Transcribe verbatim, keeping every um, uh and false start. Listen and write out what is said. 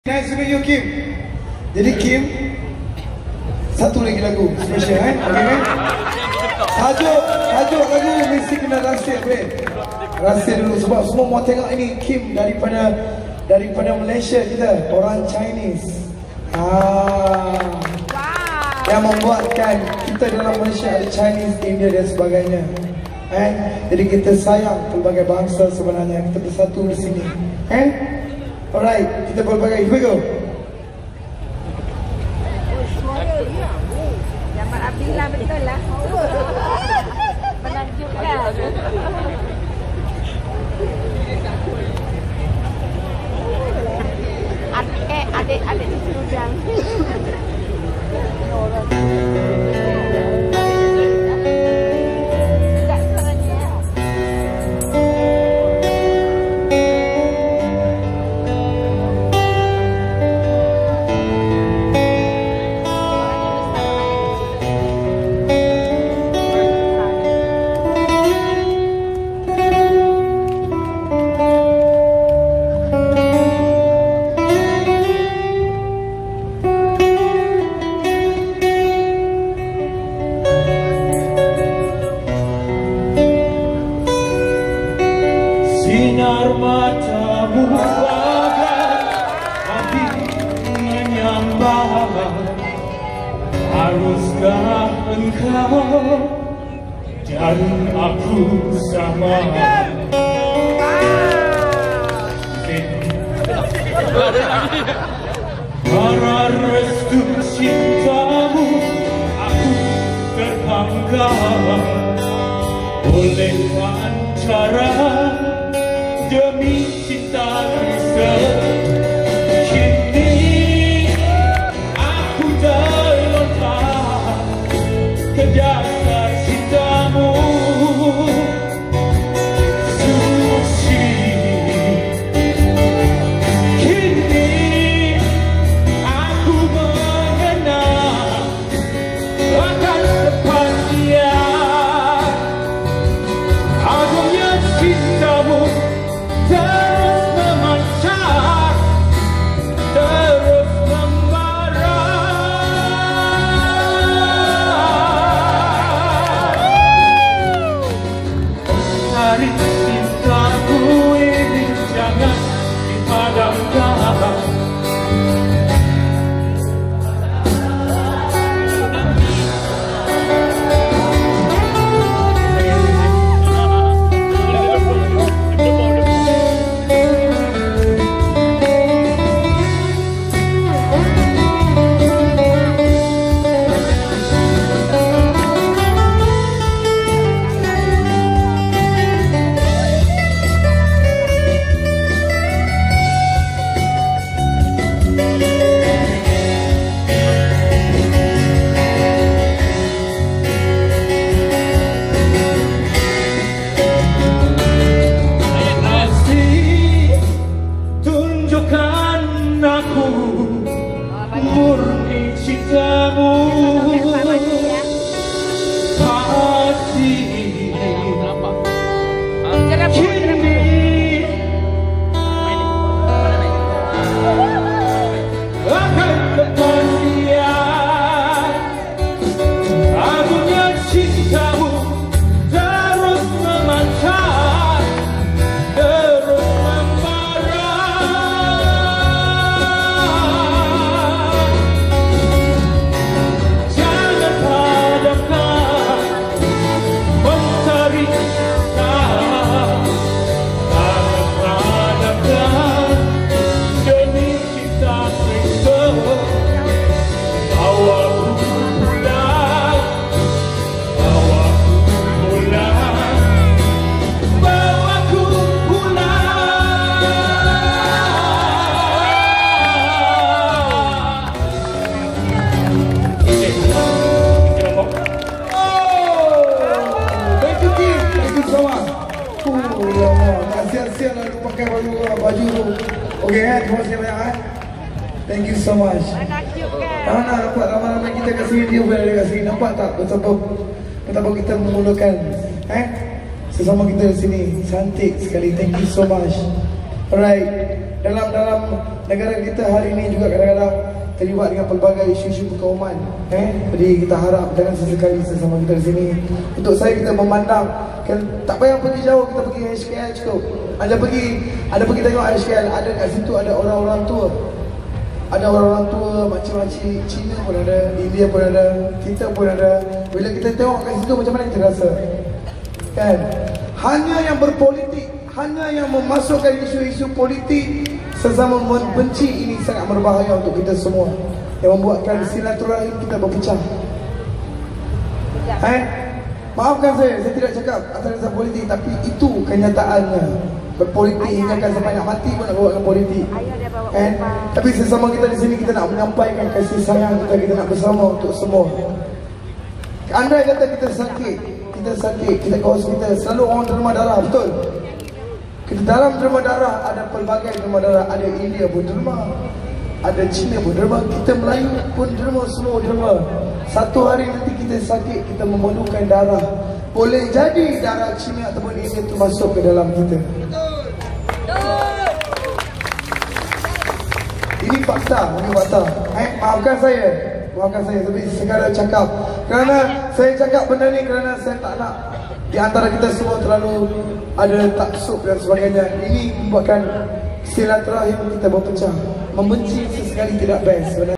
Nice to meet you, Kim. Jadi Kim, satu lagi lagu special kan? Okay kan? Tajuk, tajuk lagu mesti kena rahsia, boleh? Rahsia dulu sebab semua mau tengok ini Kim daripada daripada Malaysia kita, orang Chinese. Ah, yang membuatkan kita dalam Malaysia ada Chinese, India dan sebagainya. Eh? Jadi kita sayang pelbagai bangsa sebenarnya, kita bersatu di sini. Eh? Alright, kita berbagai, here we go. Zaman Abdillah betul lah. Menakjubkan. Adik, adik, adik sedang. Sinar matamu bagai api menyambar. Haruskah engkau dan aku sama? Para restu cintamu aku terbangga oleh wawancara demi cinta kita. Kini aku terlontar ke dasar cintamu suci. Kini aku mengenal akan kepastian agungnya cintamu. Terus memancar, terus membara. Hari cintaku ini jangan dipadamkan. Aku murni cintamu pasti kini akan kepastian agungnya cintamu terus memancar, terus membara. Siap-siap lah aku pakai baju baju tu. Okey kan, terima kasih banyak kan. Thank you so much. Mana nampak ramai-ramai kita kat sini, dia berada kat sini. Nampak tak betapa betapa kita memulakan eh sesama kita di sini. Cantik sekali. Thank you so much. Alright. dalam dalam negara kita hari ini juga kadang-kadang terlibat dengan pelbagai isu-isu perkauman. Eh, jadi kita harap jangan sesekali sesama kita di sini. Untuk saya kita memandang, kan, tak payah pergi jauh, kita pergi H K L cukup. Ada pergi, ada pergi tengok H K L, ada kat situ ada orang-orang tua. Ada orang-orang tua, makcik-makcik Cina pun ada, India pun ada, kita pun ada. Bila kita tengok kat situ macam mana kita rasa? Kan? Hanya yang berpolitik, hanya yang memasukkan isu-isu politik sesama membenci ini sangat berbahaya untuk kita semua, yang membuatkan silaturahim kita berpecah. Eh, maafkan saya, saya tidak cakap atas dasar politik, tapi itu kenyataannya. Berpolitik hingga kan sampai nak mati pun nak bawa dengan politik. Eh, tapi sesama kita di sini kita nak menyampaikan kasih sayang kita, kita nak bersama untuk semua. Andai kata kita sakit, kita sakit, kita ke hospital, selalu orang derma darah, betul? Kita dalam derma darah ada pelbagai derma darah, ada India pun derma, ada Cina pun derma, kita Melayu pun derma, semua derma. Satu hari nanti kita sakit, kita memerlukan darah. Boleh jadi darah Cina ataupun India itu masuk ke dalam kita. Ini fakta, ini fakta. Eh, maafkan saya, maafkan saya, tapi sekadar cakap. Kerana saya cakap benda ni kerana saya tak nak di antara kita semua terlalu ada taksub dan sebagainya. Ini membuatkan silaturahim kita berpecah. Membenci sesekali tidak best.